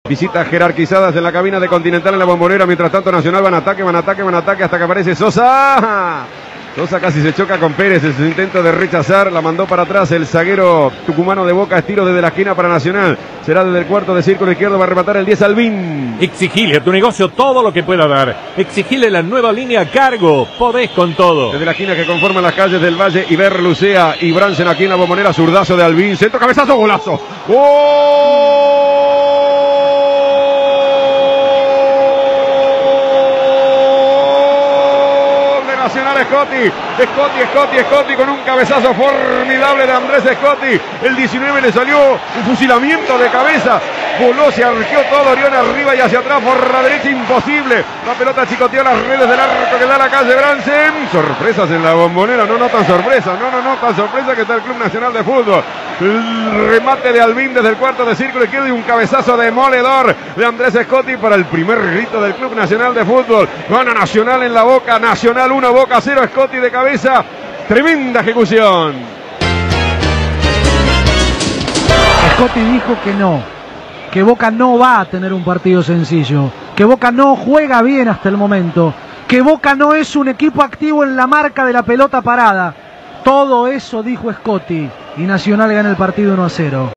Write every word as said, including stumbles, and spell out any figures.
Visitas jerarquizadas en la cabina de Continental en la Bombonera. Mientras tanto Nacional va en ataque, va en ataque, va en ataque hasta que aparece Sosa. Sosa casi se choca con Pérez en su intento de rechazar. La mandó para atrás el zaguero tucumano de Boca. Estiro desde la esquina para Nacional. Será desde el cuarto de círculo izquierdo. Va a rematar el diez Albín. Exigile a tu negocio todo lo que pueda dar. Exigile la nueva línea Cargo. Podés con todo. Desde la esquina que conforman las calles del Valle, Iber, Lucea y Bransen aquí en la Bombonera. Zurdazo de Albín. Centro, cabezazo, golazo. ¡Gol! Nacional Scotti, Scotti, Scotti, Scotti con un cabezazo formidable de Andrés Scotti. El diecinueve le salió un fusilamiento de cabeza. Voló, se arqueó todo Orión arriba y hacia atrás por la derecha, imposible. La pelota chicoteó las redes del arco que da la calle Bransen. Sorpresas en la Bombonera, no, no tan sorpresa, no, no, no tan sorpresa que está el Club Nacional de Fútbol. El remate de Albín desde el cuarto de círculo izquierdo y un cabezazo demoledor de Andrés Scotti para el primer grito del Club Nacional de Fútbol. Gana Nacional en la Boca, Nacional uno, Boca cero, Scotti de cabeza. Tremenda ejecución. Scotti dijo que no, que Boca no va a tener un partido sencillo, que Boca no juega bien hasta el momento, que Boca no es un equipo activo en la marca de la pelota parada. Todo eso dijo Scotti y Nacional gana el partido uno a cero.